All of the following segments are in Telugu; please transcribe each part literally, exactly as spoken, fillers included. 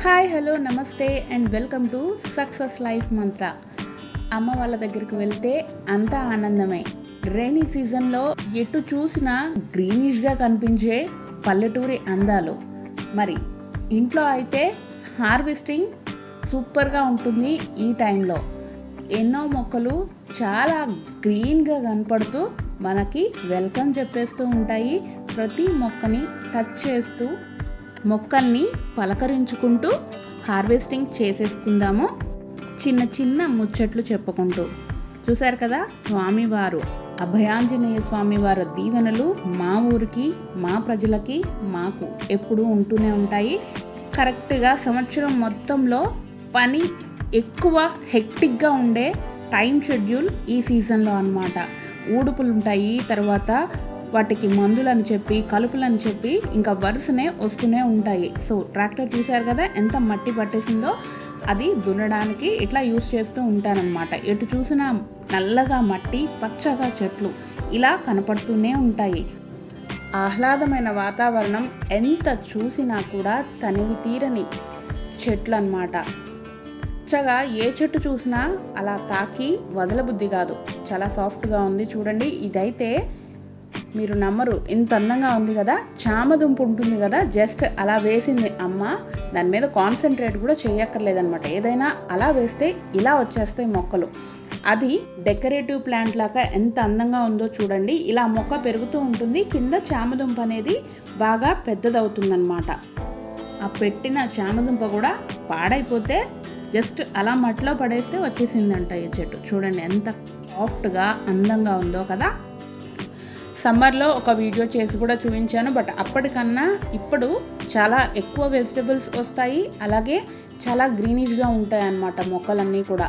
హాయ్ హలో నమస్తే and welcome to success life mantra. అమ్మ వాళ్ళ దగ్గరికి వెళ్తే అంతా ఆనందమే. రైనీ సీజన్లో ఎటు చూసినా గ్రీనిష్గా కనిపించే పల్లెటూరి అందాలు. మరి ఇంట్లో అయితే హార్వెస్టింగ్ సూపర్గా ఉంటుంది. ఈ టైంలో ఎన్నో మొక్కలు చాలా గ్రీన్గా కనపడుతూ మనకి వెల్కమ్ చెప్పేస్తూ ఉంటాయి. ప్రతి మొక్కని టచ్ చేస్తూ మొక్కల్ని పలకరించుకుంటూ హార్వెస్టింగ్ చేసేసుకుందాము, చిన్న చిన్న ముచ్చట్లు చెప్పుకుంటూ. చూశారు కదా, స్వామివారు అభయాంజనేయ స్వామివారి దీవెనలు మా ఊరికి, మా ప్రజలకి, మాకు ఎప్పుడూ ఉంటూనే ఉంటాయి. కరెక్ట్గా సంవత్సరం మొత్తంలో పని ఎక్కువ హెక్టిక్గా ఉండే టైం షెడ్యూల్ ఈ సీజన్లో అన్నమాట. ఊడుపులు ఉంటాయి, తర్వాత వాటికి మందులని చెప్పి కలుపులని చెప్పి ఇంకా వరుసనే వస్తూనే ఉంటాయి. సో ట్రాక్టర్ చూశారు కదా ఎంత మట్టి పట్టేసిందో, అది దున్నడానికి ఇట్లా యూస్ చేస్తూ ఉంటానన్నమాట. ఎటు చూసినా నల్లగా మట్టి, పచ్చగా చెట్లు ఇలా కనపడుతూనే ఉంటాయి. ఆహ్లాదమైన వాతావరణం, ఎంత చూసినా కూడా తనివి తీరని చెట్లు అన్నమాట. పచ్చగా ఏ చెట్టు చూసినా అలా తాకి వదలబుద్ధి కాదు, చాలా సాఫ్ట్గా ఉంది. చూడండి, ఇదైతే మీరు నమ్మరు, ఇంత అందంగా ఉంది కదా. చామదుంపు ఉంటుంది కదా, జస్ట్ అలా వేసింది అమ్మ. దాని మీద కాన్సన్ట్రేట్ కూడా చేయక్కర్లేదనమాట. ఏదైనా అలా వేస్తే ఇలా వచ్చేస్తాయి మొక్కలు. అది డెకరేటివ్ ప్లాంట్ లాగా ఎంత అందంగా ఉందో చూడండి. ఇలా మొక్క పెరుగుతూ ఉంటుంది, కింద చామదుంప అనేది బాగా పెద్దదవుతుందన్నమాట. ఆ పెట్టిన చామదుంప కూడా పాడైపోతే జస్ట్ అలా మట్టిలో పడేస్తే వచ్చేసిందంట ఈ చెట్టు. చూడండి ఎంత సాఫ్ట్గా అందంగా ఉందో కదా. సమ్మర్లో ఒక వీడియో చేసి కూడా చూపించాను, బట్ అప్పటికన్నా ఇప్పుడు చాలా ఎక్కువ వెజిటబుల్స్ వస్తాయి, అలాగే చాలా గ్రీనిష్గా ఉంటాయి అన్నమాట మొక్కలన్నీ కూడా.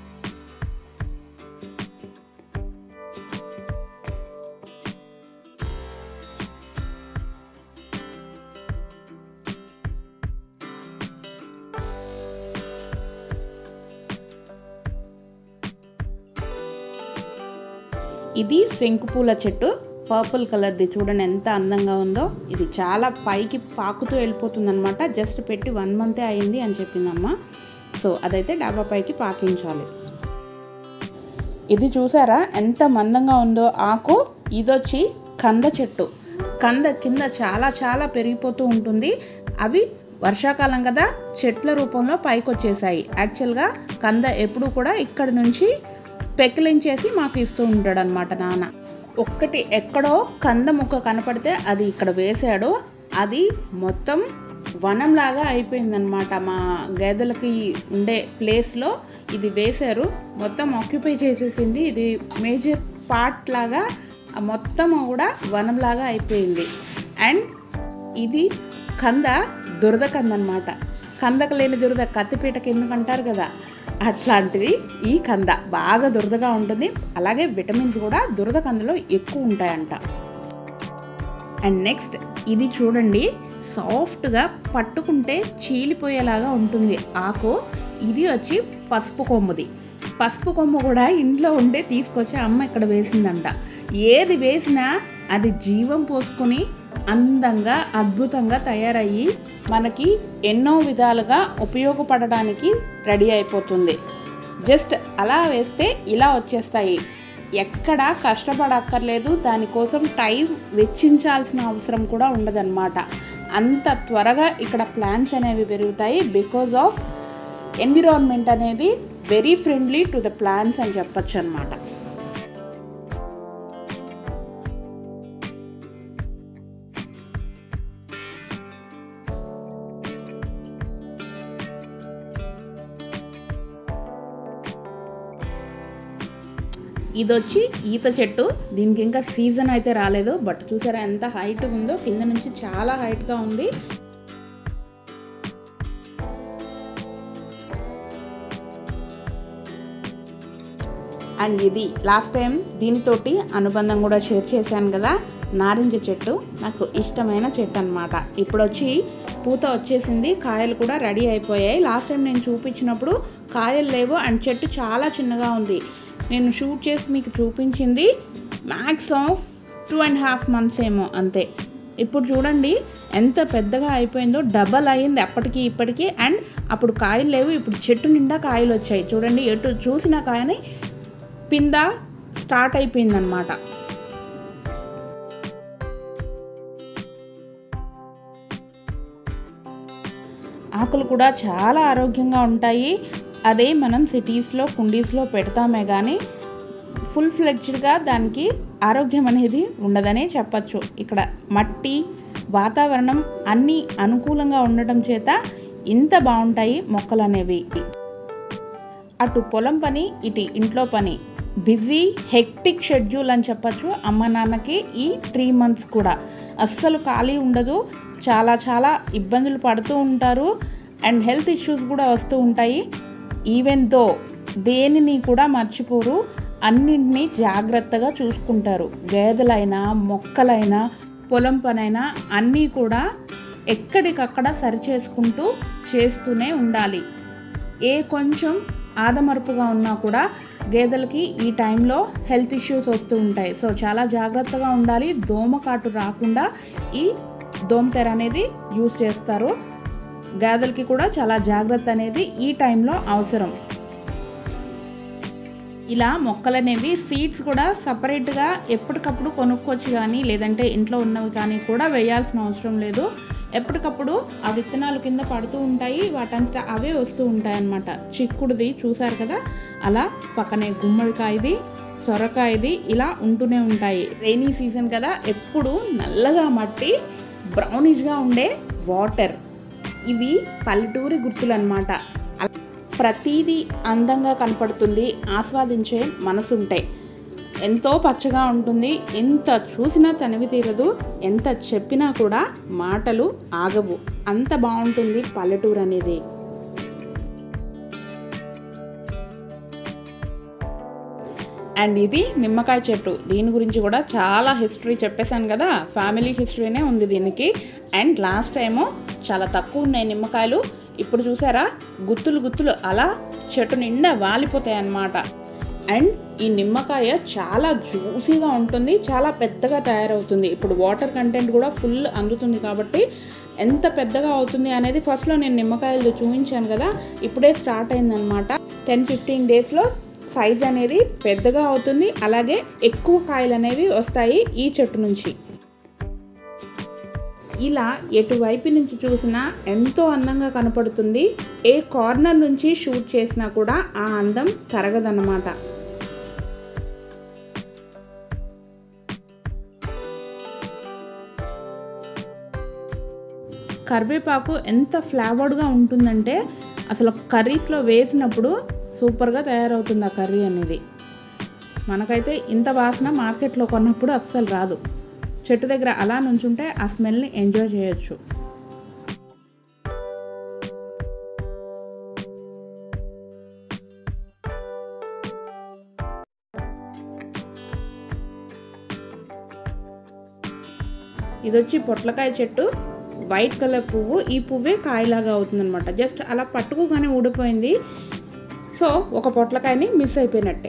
ఇది శంకుపూల చెట్టు, పర్పుల్ కలర్ది. చూడండి ఎంత అందంగా ఉందో. ఇది చాలా పైకి పాకుతూ వెళ్ళిపోతుంది అనమాట. జస్ట్ పెట్టి వన్ మంతే అయింది అని చెప్పిందమ్మ. సో అదైతే డాబా పైకి పాకించాలి. ఇది చూసారా ఎంత మందంగా ఉందో ఆకు. ఇదొచ్చి కంద చెట్టు. కంద కింద చాలా చాలా పెరిగిపోతూ ఉంటుంది. అవి వర్షాకాలం కదా, చెట్ల రూపంలో పైకి వచ్చేసాయి. యాక్చువల్గా కంద ఎప్పుడు కూడా ఇక్కడ నుంచి పెకిలించేసి మాకు ఇస్తూ ఉంటాడు అనమాట నాన్న. ఒక్కటి ఎక్కడో కంద ముక్క కనపడితే అది ఇక్కడ వేసాడు. అది మొత్తం వనంలాగా అయిపోయిందనమాట. మా గేదెలకి ఉండే ప్లేస్లో ఇది వేశారు, మొత్తం ఆక్యుపై చేసేసింది. ఇది మేజర్ పార్ట్ లాగా మొత్తం కూడా వనంలాగా అయిపోయింది. అండ్ ఇది కంద, దురద కంద అనమాట. కందకు లేని దురద కత్తిపీటకి ఎందుకంటారు కదా, అట్లాంటిది ఈ కంద. బాగా దురదగా ఉంటుంది, అలాగే విటమిన్స్ కూడా దురద కందలో ఎక్కువ ఉంటాయంట. అండ్ నెక్స్ట్ ఇది చూడండి, సాఫ్ట్గా పట్టుకుంటే చీలిపోయేలాగా ఉంటుంది ఆకు. ఇది వచ్చి పసుపు కొమ్ముది. పసుపు కొమ్ము కూడా ఇంట్లో ఉండే తీసుకొచ్చి అమ్మ ఇక్కడ వేసిందంట. ఏది వేసినా అది జీవం పోసుకొని అందంగా అద్భుతంగా తయారయ్యి మనకి ఎన్నో విధాలుగా ఉపయోగపడడానికి రెడీ అయిపోతుంది. జస్ట్ అలా వేస్తే ఇలా వచ్చేస్తాయి. ఎక్కడా కష్టపడక్కర్లేదు, దానికోసం టైం వెచ్చించాల్సిన అవసరం కూడా ఉండదన్నమాట. అంత త్వరగా ఇక్కడ ప్లాంట్స్ అనేవి పెరుగుతాయి. బికాజ్ ఆఫ్ ఎన్విరాన్మెంట్ అనేది very friendly to the plants అని చెప్పచ్చు అనమాట. ఇదొచ్చి ఈత చెట్టు. దీనికి ఇంకా సీజన్ అయితే రాలేదు, బట్ చూసారా ఎంత హైట్ ఉందో, కింద నుంచి చాలా హైట్గా ఉంది. అండ్ ఇది లాస్ట్ టైం దీనితోటి అనుబంధం కూడా షేర్ చేశాను కదా, నారింజ చెట్టు. నాకు ఇష్టమైన చెట్టు అనమాట. ఇప్పుడు వచ్చి పూత వచ్చేసింది, కాయలు కూడా రెడీ అయిపోయాయి. లాస్ట్ టైం నేను చూపించినప్పుడు కాయలు లేవు అండ్ చెట్టు చాలా చిన్నగా ఉంది. నేను షూట్ చేసి మీకు చూపించింది max of two and half months ఏమో అంతే. ఇప్పుడు చూడండి ఎంత పెద్దగా అయిపోయిందో, డబల్ అయింది అప్పటికి ఇప్పటికీ. అండ్ అప్పుడు కాయలు లేవు, ఇప్పుడు చెట్టు నిండా కాయలు వచ్చాయి. చూడండి ఎటు చూసిన కాయని పింద స్టార్ట్ అయిపోయిందనమాట. ఆకులు కూడా చాలా ఆరోగ్యంగా ఉంటాయి. అదే మనం సిటీస్లో కుండీస్లో పెడతామే కానీ ఫుల్ ఫ్లెడ్జ్డ్గా దానికి ఆరోగ్యం అనేది ఉండదనే చెప్పచ్చు. ఇక్కడ మట్టి, వాతావరణం అన్నీ అనుకూలంగా ఉండటం చేత ఇంత బాగుంటాయి మొక్కలు అనేవి. అటు పొలం పని, ఇటు ఇంట్లో పని, బిజీ హెక్టిక్ షెడ్యూల్ అని చెప్పచ్చు అమ్మ నాన్నకి. ఈ త్రీ మంత్స్ కూడా అస్సలు ఖాళీ ఉండదు, చాలా చాలా ఇబ్బందులు పడుతూ ఉంటారు. అండ్ హెల్త్ ఇష్యూస్ కూడా వస్తూ ఉంటాయి. ఈవెన్ దో దేనిని కూడా మర్చిపోరు, అన్నింటినీ జాగ్రత్తగా చూసుకుంటారు. గేదెలైనా మొక్కలైనా పొలం పనైనా అన్నీ కూడా ఎక్కడికక్కడ సరిచేసుకుంటూ చేస్తూనే ఉండాలి. ఏ కొంచెం ఆదమరుపుగా ఉన్నా కూడా గేదెలకి ఈ టైంలో హెల్త్ ఇష్యూస్ వస్తూ ఉంటాయి. సో చాలా జాగ్రత్తగా ఉండాలి. దోమకాటు రాకుండా ఈ దోమతెర అనేది యూస్ చేస్తారు. గేదెలకి కూడా చాలా జాగ్రత్త అనేది ఈ టైంలో అవసరం. ఇలా మొక్కలు అనేవి సీడ్స్ కూడా సపరేట్గా ఎప్పటికప్పుడు కొనుక్కోవచ్చు కానీ, లేదంటే ఇంట్లో ఉన్నవి కానీ కూడా వేయాల్సిన అవసరం లేదు. ఎప్పటికప్పుడు ఆ విత్తనాలు కింద పడుతూ ఉంటాయి, వాటంతటా అవే వస్తూ ఉంటాయి అన్నమాట. చిక్కుడుది చూసారు కదా, అలా పక్కనే గుమ్మడికాయది, సొరకాయది ఇలా ఉంటూనే ఉంటాయి. రైనీ సీజన్ కదా, ఎప్పుడు నల్లగా మట్టి, బ్రౌనిష్గా ఉండే వాటర్, ఇవి పల్లెటూరి గుర్తులు అన్నమాట. ప్రతీదీ అందంగా కనపడుతుంది, ఆస్వాదించే మనసుంటే. ఎంతో పచ్చగా ఉంటుంది, ఎంత చూసినా తనివి తీరదు, ఎంత చెప్పినా కూడా మాటలు ఆగవు, అంత బాగుంటుంది పల్లెటూరు అనేది. అండ్ ఇది నిమ్మకాయ చెట్టు. దీని గురించి కూడా చాలా హిస్టరీ చెప్పేశాను కదా, ఫ్యామిలీ హిస్టరీనే ఉంది దీనికి. అండ్ లాస్ట్ టైము చాలా తక్కువ ఉన్నాయి నిమ్మకాయలు, ఇప్పుడు చూసారా గుత్తులు గుత్తులు అలా చెట్టు నిండా వాలిపోతాయి అన్నమాట. అండ్ ఈ నిమ్మకాయ చాలా జ్యూసీగా ఉంటుంది, చాలా పెద్దగా తయారవుతుంది. ఇప్పుడు వాటర్ కంటెంట్ కూడా ఫుల్ అందుతుంది కాబట్టి ఎంత పెద్దగా అవుతుంది అనేది ఫస్ట్లో నేను నిమ్మకాయలు చూపించాను కదా, ఇప్పుడే స్టార్ట్ అయిందనమాట. టెన్ ఫిఫ్టీన్ డేస్లో సైజ్ అనేది పెద్దగా అవుతుంది, అలాగే ఎక్కువ కాయలు అనేవి వస్తాయి ఈ చెట్టు నుంచి. ఇలా ఎటువైపు నుంచి చూసినా ఎంతో అందంగా కనపడుతుంది. ఏ కార్నర్ నుంచి షూట్ చేసినా కూడా ఆ అందం తరగదన్నమాట. కరివేపాకు ఎంత ఫ్లేవర్డ్గా ఉంటుందంటే అసలు కర్రీస్లో వేసినప్పుడు సూపర్గా తయారవుతుంది ఆ కర్రీ అనేది. మనకైతే ఇంత వాసన మార్కెట్లో కొన్నప్పుడు అస్సలు రాదు. చెట్టు దగ్గర అలా నుంచుంటే ఆ స్మెల్ని ఎంజాయ్ చేయొచ్చు. ఇది వచ్చి పొట్లకాయ చెట్టు, వైట్ కలర్ పువ్వు. ఈ పువ్వే కాయలాగా అవుతుందన్నమాట. జస్ట్ అలా పట్టుకోగానే ఊడిపోయింది. సో ఒక పొట్లకాయని మిస్ అయిపోయినట్టే.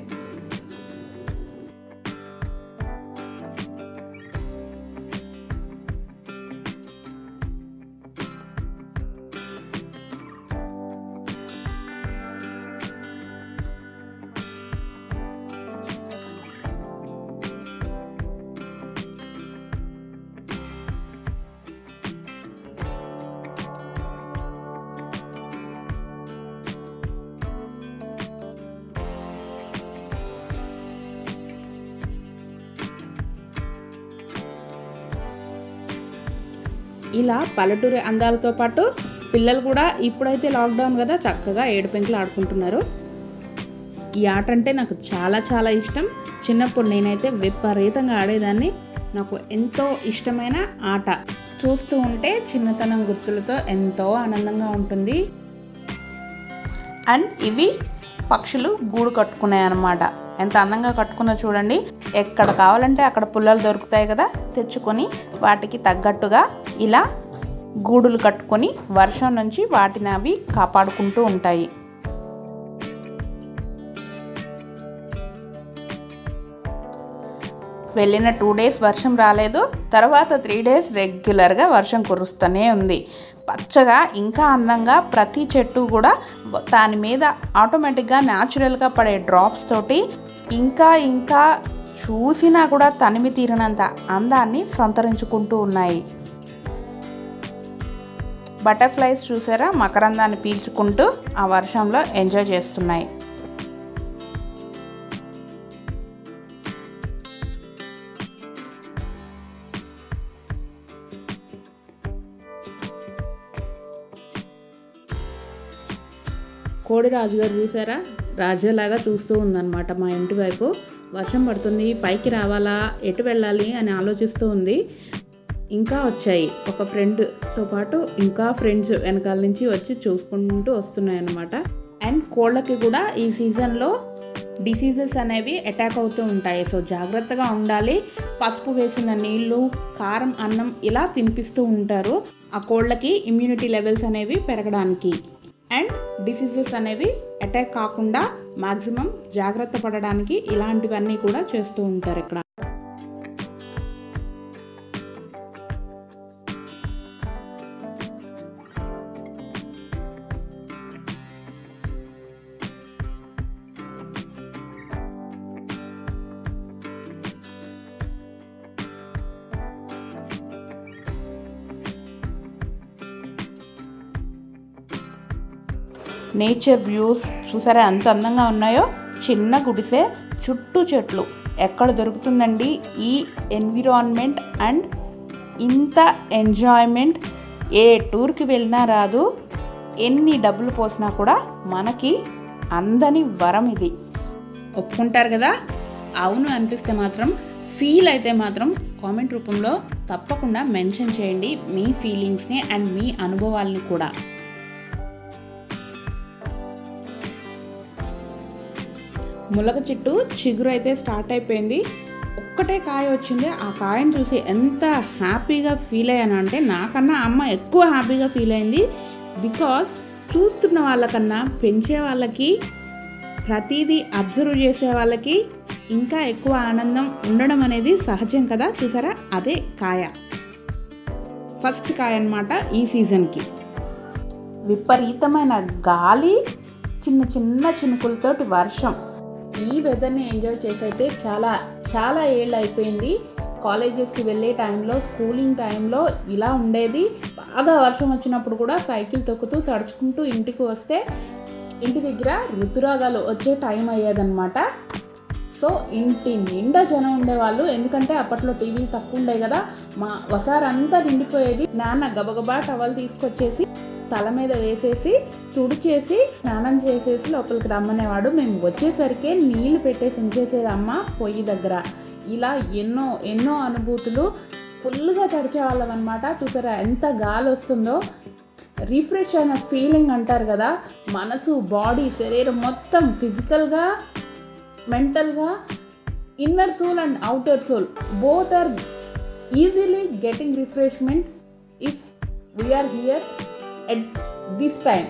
ఇలా పల్లెటూరి అందాలతో పాటు పిల్లలు కూడా ఇప్పుడైతే లాక్డౌన్ కదా చక్కగా ఏడు పెంకులు ఆడుకుంటున్నారు. ఈ ఆట అంటే నాకు చాలా చాలా ఇష్టం. చిన్నప్పుడు నేనైతే విపరీతంగా ఆడేదాన్ని. నాకు ఎంతో ఇష్టమైన ఆట. చూస్తూ ఉంటే చిన్నతనం గుర్తులతో ఎంతో ఆనందంగా ఉంటుంది. అండ్ ఇవి పక్షులు గూడు కట్టుకున్నాయి అన్నమాట. ఎంత అందంగా కట్టుకున్నా చూడండి. ఎక్కడ కావాలంటే అక్కడ పుల్లలు దొరుకుతాయి కదా, తెచ్చుకొని వాటికి తగ్గట్టుగా ఇలా గూడులు కట్టుకొని వర్షం నుంచి వాటిని అవి కాపాడుకుంటూ ఉంటాయి. వెళ్ళిన టూ డేస్ వర్షం రాలేదు. తర్వాత త్రీ డేస్ రెగ్యులర్గా వర్షం కురుస్తూనే ఉంది. పచ్చగా ఇంకా అందంగా ప్రతి చెట్టు కూడా దాని మీద ఆటోమేటిక్గా న్యాచురల్గా పడే డ్రాప్స్ తోటి ఇంకా ఇంకా చూసినా కూడా తనివి తీరినంత అందాన్ని సంతరించుకుంటూ ఉన్నాయి. బటర్ఫ్లైస్ చూసారా మకరందాన్ని పీల్చుకుంటూ ఆ వర్షంలో ఎంజాయ్ చేస్తున్నాయి. కోడి రాజుగారు చూసారా రాజులాగా చూస్తూ ఉందన్నమాట మా ఇంటి వైపు. వర్షం పడుతుంది, పైకి రావాలా, ఎటు వెళ్ళాలి అని ఆలోచిస్తూ ఉంది. ఇంకా వచ్చాయి ఒక ఫ్రెండ్తో పాటు ఇంకా ఫ్రెండ్స్ వెనకాల నుంచి వచ్చి చూసుకుంటూ వస్తున్నాయి అన్నమాట. అండ్ కోళ్ళకి కూడా ఈ సీజన్లో డిసీజెస్ అనేవి అటాక్ అవుతూ ఉంటాయి. సో జాగ్రత్తగా ఉండాలి. పసుపు వేసిన నీళ్ళు, కారం, అన్నం ఇలా తినిపిస్తూ ఉంటారు ఆ కోళ్ళకి ఇమ్యూనిటీ లెవెల్స్ అనేవి పెరగడానికి. అండ్ డిసీజెస్ అనేవి అటాక్ కాకుండా మ్యాక్సిమం జాగ్రత్త పడడానికి ఇలాంటివన్నీ కూడా చేస్తూ ఉంటారు ఇక్కడ. నేచర్ వ్యూస్ చూసారా ఎంత అందంగా ఉన్నాయో. చిన్న గుడిసె, చుట్టూ చెట్లు. ఎక్కడ దొరుకుతుందండి ఈ ఎన్విరాన్మెంట్ అండ్ ఇంత ఎంజాయ్మెంట్? ఏ టూర్కి వెళ్ళినా రాదు. ఎన్ని డబ్బులు పోసినా కూడా మనకి అందని వరం ఇది. ఒప్పుకుంటారు కదా? అవును అనిపిస్తే మాత్రం, ఫీల్ అయితే మాత్రం కామెంట్ రూపంలో తప్పకుండా మెన్షన్ చేయండి మీ ఫీలింగ్స్ని అండ్ మీ అనుభవాల్ని కూడా. ములగ చెట్టు చిగురు అయితే స్టార్ట్ అయిపోయింది. ఒక్కటే కాయ వచ్చింది. ఆ కాయను చూసి ఎంత హ్యాపీగా ఫీల్ అయ్యాను అంటే నాకన్నా అమ్మ ఎక్కువ హ్యాపీగా ఫీల్ అయింది. బికాస్ చూస్తున్న వాళ్ళకన్నా పెంచే వాళ్ళకి, ప్రతిదీ అబ్జర్వ్ చేసే వాళ్ళకి ఇంకా ఎక్కువ ఆనందం ఉండడం అనేది సహజం కదా. చూసారా అదే కాయ, ఫస్ట్ కాయ అన్నమాట ఈ సీజన్కి. విపరీతమైన గాలి, చిన్న చిన్న చినుకులతోటి వర్షం. ఈ వెదర్ని ఎంజాయ్ చేసి అయితే చాలా చాలా ఏళ్ళు అయిపోయింది. కాలేజెస్కి వెళ్ళే టైంలో, స్కూలింగ్ టైంలో ఇలా ఉండేది. బాగా వర్షం వచ్చినప్పుడు కూడా సైకిల్ తొక్కుతూ తడుచుకుంటూ ఇంటికి వస్తే ఇంటి దగ్గర ఋతురాగాలు వచ్చే టైం అయ్యేదన్నమాట. సో ఇంటి నిండా జనం ఉండేవాళ్ళు. ఎందుకంటే అప్పట్లో టీవీలు తక్కువ ఉండే కదా. మా వసారంతా నిండిపోయేది. నాన్న గబగబా టవల్ తీసుకొచ్చేసి తల మీద వేసేసి తుడిచేసి స్నానం చేసేసి లోపలికి రమ్మనేవాడు. మేము వచ్చేసరికి నీళ్లు పెట్టేసి ఉంచేసేది అమ్మ పొయ్యి దగ్గర. ఇలా ఎన్నో ఎన్నో అనుభూతులు. ఫుల్గా తడిచేవాళ్ళం అనమాట. చూసారా ఎంత గాలి వస్తుందో. రిఫ్రెష్ అయిన ఫీలింగ్ అంటారు కదా. మనసు, బాడీ, శరీరం మొత్తం ఫిజికల్గా, మెంటల్గా, inner soul and outer soul both are easily getting refreshment if we are here at this time.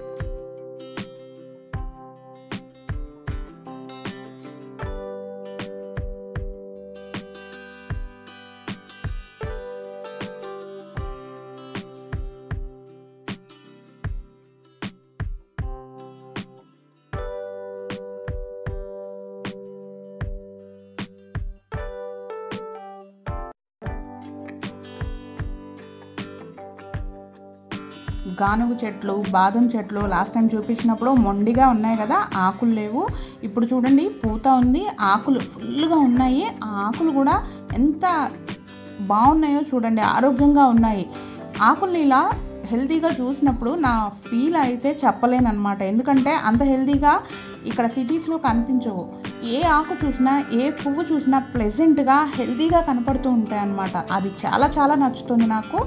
గానుగు చెట్లు, బాదం చెట్లు లాస్ట్ టైం చూపించినప్పుడు మొండిగా ఉన్నాయి కదా, ఆకులు లేవు. ఇప్పుడు చూడండి పూత ఉంది, ఆకులు ఫుల్గా ఉన్నాయి. ఆ ఆకులు కూడా ఎంత బాగున్నాయో చూడండి, ఆరోగ్యంగా ఉన్నాయి. ఆకుల్ని ఇలా హెల్తీగా చూసినప్పుడు నా ఫీల్ అయితే చెప్పలేను అనమాట. ఎందుకంటే అంత హెల్తీగా ఇక్కడ సిటీస్లో కనిపించవు. ఏ ఆకు చూసినా, ఏ పువ్వు చూసినా ప్లెజెంట్గా, హెల్తీగా కనపడుతూ ఉంటాయి అన్నమాట. అది చాలా చాలా నచ్చుతుంది నాకు.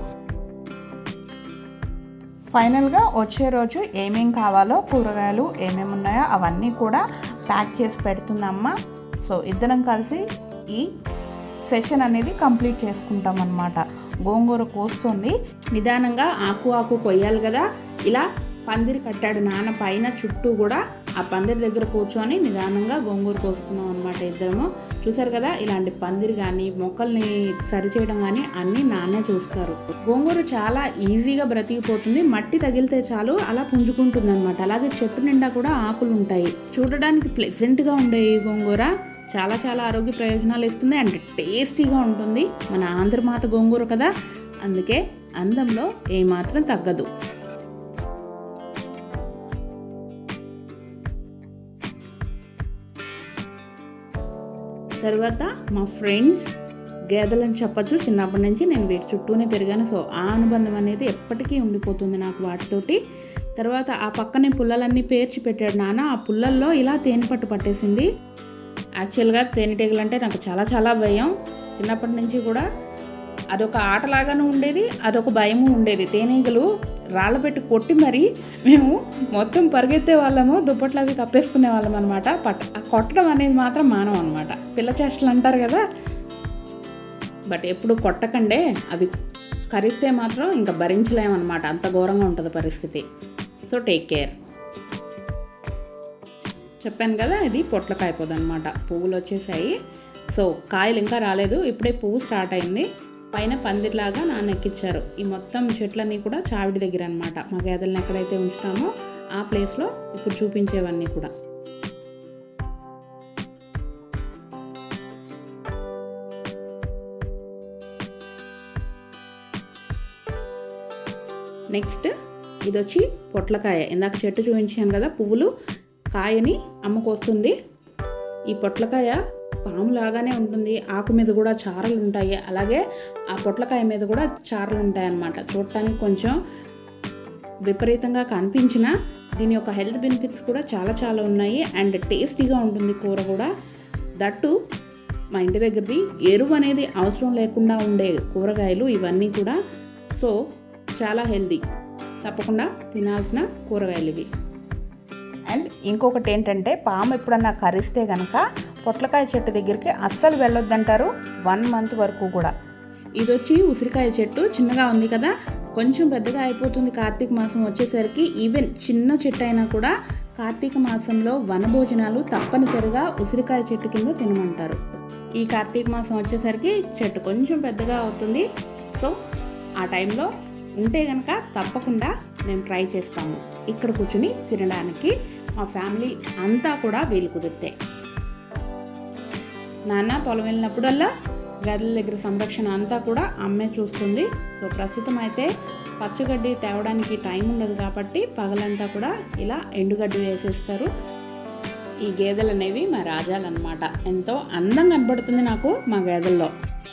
ఫైనల్గా వచ్చే రోజు ఏమేం కావాలో, కూరగాయలు ఏమేమి ఉన్నాయో అవన్నీ కూడా ప్యాక్ చేసి పెడుతుందమ్మ. సో ఇద్దరం కలిసి ఈ సెషన్ అనేది కంప్లీట్ చేసుకుంటాం అన్నమాట. గోంగూర కోస్తుంది, నిదానంగా ఆకు ఆకు కొయ్యాలి కదా. ఇలా పందిరి కట్టాడు నాన్న పైన, చుట్టూ కూడా ఆ పందిరి దగ్గర కూర్చొని నిదానంగా గోంగూర కోసుకున్నాం అనమాట ఇద్దరము. చూసారు కదా, ఇలాంటి పందిరి కానీ మొక్కల్ని సరిచేయడం కానీ అన్నీ నాన్నే చూస్తారు. గోంగూర చాలా ఈజీగా బ్రతికిపోతుంది, మట్టి తగిలితే చాలు అలా పుంజుకుంటుంది అనమాట. అలాగే చెట్టు నిండా కూడా ఆకులు ఉంటాయి. చూడడానికి ప్లెజెంట్గా ఉండే ఈ గోంగూర చాలా చాలా ఆరోగ్య ప్రయోజనాలు ఇస్తుంది అండ్ టేస్టీగా ఉంటుంది. మన ఆంధ్రమాత గోంగూర కదా, అందుకే అందంలో ఏమాత్రం తగ్గదు. తర్వాత మా ఫ్రెండ్స్ గేదెలని చెప్పచ్చు. చిన్నప్పటి నుంచి నేను వీటి చుట్టూనే పెరిగాను. సో ఆ అనుబంధం అనేది ఎప్పటికీ ఉండిపోతుంది నాకు వాటితోటి. తర్వాత ఆ పక్కనే పుల్లలన్నీ పేర్చి పెట్టాడు నాన్న. ఆ పుల్లల్లో ఇలా తేనె పట్టు పట్టేసింది. యాక్చువల్గా తేనెటీగలు అంటే నాకు చాలా చాలా భయం. చిన్నప్పటి నుంచి కూడా అదొక ఆటలాగానే ఉండేది, అదొక భయము ఉండేది. తేనెటీగలు రాళ్ళ పెట్టి కొట్టి మరి మేము మొత్తం పరిగెత్తే వాళ్ళము, దుప్పట్లు అవి కప్పేసుకునే వాళ్ళం అనమాట. పట్ ఆ కొట్టడం అనేది మాత్రం మానం అనమాట. పిల్ల చేష్టలు అంటారు కదా, బట్ ఎప్పుడు కొట్టకండే, అవి కరిస్తే మాత్రం ఇంకా భరించలేమన్నమాట. అంత ఘోరంగా ఉంటుంది పరిస్థితి. So take care. చెప్పాను కదా, ఇది పొట్లకాయ పొద అనమాట. పువ్వులు వచ్చేసాయి. సో కాయలు ఇంకా రాలేదు, ఇప్పుడే పువ్వు స్టార్ట్ అయింది. పైన పందిరిలాగా నాన్న ఎక్కిచ్చారు. ఈ మొత్తం చెట్లన్నీ కూడా చావిడి దగ్గర అనమాట. మా గేదెలను ఎక్కడైతే ఉంచుతామో ఆ ప్లేస్లో ఇప్పుడు చూపించేవన్నీ కూడా. నెక్స్ట్ ఇది వచ్చి పొట్లకాయ. ఇందాక చెట్టు చూపించాను కదా, పువ్వులు కాయని అమ్ముకొస్తుంది. ఈ పొట్లకాయ పాములాగానే ఉంటుంది, ఆకు మీద కూడా చారలు ఉంటాయి, అలాగే ఆ పొట్లకాయ మీద కూడా చారలు ఉంటాయి అన్నమాట. చూడటానికి కొంచెం విపరీతంగా కనిపించినా దీని యొక్క హెల్త్ బెనిఫిట్స్ కూడా చాలా చాలా ఉన్నాయి అండ్ టేస్టీగా ఉంటుంది కూర కూడా. దట్టు మా ఇంటి దగ్గరది ఎరువు అనేది అవసరం లేకుండా ఉండే కూరగాయలు ఇవన్నీ కూడా. సో చాలా హెల్తీ, తప్పకుండా తినాల్సిన కూరగాయలు ఇవి. అండ్ ఇంకొకటి ఏంటంటే, పాము ఎప్పుడన్నా కరిస్తే కనుక పొట్లకాయ చెట్టు దగ్గరికి అస్సలు వెళ్ళొద్దంటారు వన్ మంత్ వరకు కూడా. ఇది వచ్చి ఉసిరికాయ చెట్టు, చిన్నగా ఉంది కదా, కొంచెం పెద్దగా అయిపోతుంది కార్తీక మాసం వచ్చేసరికి. ఈవెన్ చిన్న చెట్టు అయినా కూడా కార్తీక మాసంలో వనభోజనాలు తప్పనిసరిగా ఉసిరికాయ చెట్టు కింద తినమంటారు. ఈ కార్తీక మాసం వచ్చేసరికి చెట్టు కొంచెం పెద్దగా అవుతుంది. సో ఆ టైంలో ఉంటే కనుక తప్పకుండా మేము ట్రై చేస్తాము ఇక్కడ కూర్చుని తినడానికి. మా ఫ్యామిలీ అంతా కూడా వీలు కుదిరితే. నాన్న పొలం వెళ్ళినప్పుడల్లా గదుల దగ్గర సంరక్షణ అంతా కూడా అమ్మే చూస్తుంది. సో ప్రస్తుతం అయితే పచ్చగడ్డి తేవడానికి టైం ఉండదు కాబట్టి పగలంతా కూడా ఇలా ఎండుగడ్డి వేసేస్తారు. ఈ గేదెలు అనేవి మా రాజాలు అన్నమాట. ఎంతో అందంగా కనబడుతుంది నాకు మా గేదెల్లో.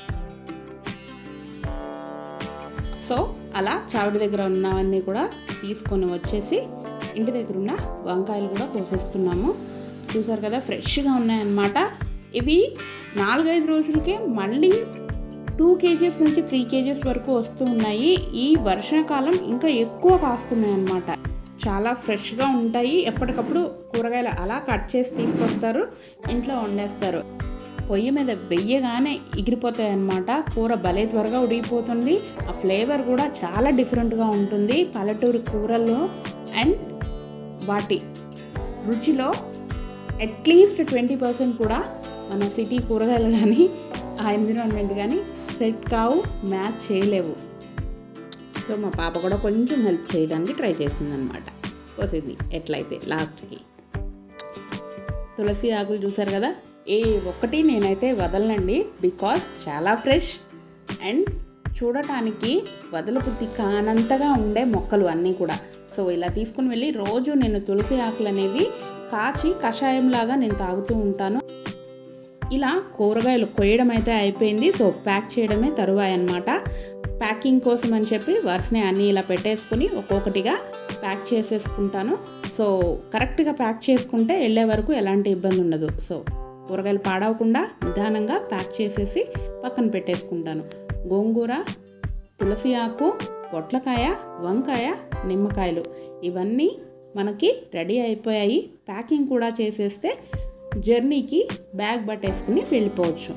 సో అలా చావిడి దగ్గర ఉన్నవన్నీ కూడా తీసుకొని వచ్చేసి ఇంటి దగ్గర ఉన్న వంకాయలు కూడా కోసేస్తున్నాము. చూసారు కదా, ఫ్రెష్గా ఉన్నాయన్నమాట. ఇవి నాలుగైదు రోజులకే మళ్ళీ టూ కేజీస్ నుంచి త్రీ కేజీస్ వరకు వస్తూ ఉన్నాయి. ఈ వర్షాకాలం ఇంకా ఎక్కువ కాస్తున్నాయి అన్నమాట. చాలా ఫ్రెష్గా ఉంటాయి. ఎప్పటికప్పుడు కూరగాయలు అలా కట్ చేసి తీసుకొస్తారు, ఇంట్లో వండేస్తారు. పొయ్యి మీద వెయ్యగానే ఎగిరిపోతాయి అన్నమాట. కూర భలే త్వరగా ఉడికిపోతుంది. ఆ ఫ్లేవర్ కూడా చాలా డిఫరెంట్గా ఉంటుంది పల్లెటూరు కూరల్లో. అండ్ వాటి రుచిలో అట్లీస్ట్ ట్వంటీ పర్సెంట్ కూడా మన సిటీ కూరగాయలు కానీ ఆ ఎన్విరాన్మెంట్ కానీ సెట్ కావు, మ్యాచ్ చేయలేవు. సో మా పాప కూడా కొంచెం హెల్ప్ చేయడానికి ట్రై చేసిందనమాట. కోసింది ఎట్లయితే లాస్ట్కి. తులసి ఆకులు చూసారు కదా, ఏ ఒక్కటి నేనైతే వదలనండి, బికాస్ చాలా ఫ్రెష్ అండ్ చూడటానికి వదలబుద్ధి కానంతగా ఉండే మొక్కలు అన్నీ కూడా. సో ఇలా తీసుకుని వెళ్ళి రోజు నేను తులసి ఆకులు అనేవి కాచి కషాయంలాగా నేను తాగుతూ ఉంటాను. ఇలా కూరగాయలు కొయ్యడం అయితే అయిపోయింది. సో ప్యాక్ చేయడమే తరువాయి అన్నమాట. ప్యాకింగ్ కోసం అని చెప్పి వరుసనే అన్నీ ఇలా పెట్టేసుకుని ఒక్కొక్కటిగా ప్యాక్ చేసేసుకుంటాను. సో కరెక్ట్గా ప్యాక్ చేసుకుంటే వెళ్ళే వరకు ఎలాంటి ఇబ్బంది ఉండదు. సో కూరగాయలు పాడవకుండా నిదానంగా ప్యాక్ చేసేసి పక్కన పెట్టేసుకుంటాను. గోంగూర, తులసి ఆకు, పొట్లకాయ, వంకాయ, నిమ్మకాయలు ఇవన్నీ మనకి రెడీ అయిపోయాయి. ప్యాకింగ్ కూడా చేసేస్తే జర్నీకి బ్యాగ్ పట్టేసుకుని వెళ్ళిపోవచ్చు.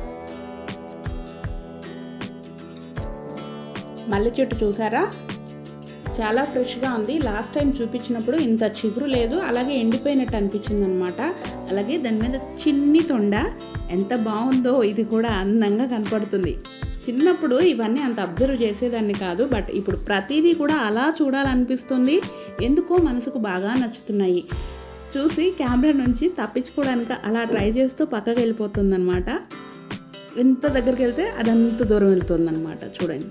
మల్లె చెట్టు చూసారా, చాలా ఫ్రెష్గా ఉంది. లాస్ట్ టైం చూపించినప్పుడు ఇంత చిగురు లేదు, అలాగే ఎండిపోయినట్టు అనిపించింది అనమాట. అలాగే దాని మీద చిన్ని తొండ ఎంత బాగుందో, ఇది కూడా అందంగా కనపడుతుంది. చిన్నప్పుడు ఇవన్నీ అంత అబ్జర్వ్ చేసేదాన్ని కాదు, బట్ ఇప్పుడు ప్రతిదీ కూడా అలా చూడాలనిపిస్తుంది. ఎందుకో మనసుకు బాగా నచ్చుతున్నాయి. చూసి కెమెరా నుంచి తప్పించుకోవడానికి అలా ట్రై చేస్తూ పక్కకి వెళ్ళిపోతుంది అనమాట. ఎంత దగ్గరికి వెళ్తే అదంత దూరం వెళ్తుంది అనమాట. చూడండి.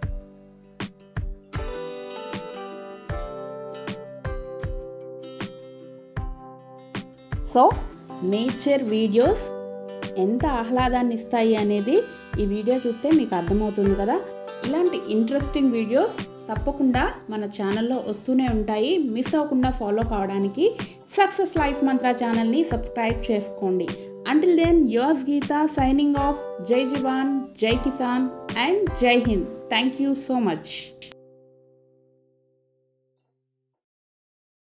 సో నేచర్ వీడియోస్ ఎంత ఆహ్లాదాన్ని ఇస్తాయి అనేది ఈ వీడియో చూస్తే మీకు అర్థమవుతుంది కదా. ఇలాంటి ఇంట్రెస్టింగ్ వీడియోస్ తప్పకుండా మన ఛానల్లో వస్తూనే ఉంటాయి. మిస్ అవ్వకుండా ఫాలో కావడానికి సక్సెస్ లైఫ్ మంత్ర ఛానల్ని సబ్స్క్రైబ్ చేసుకోండి. Until then, yours Geeta signing off. Jai Jawan, Jai Kisan and Jai Hind. Thank you so much.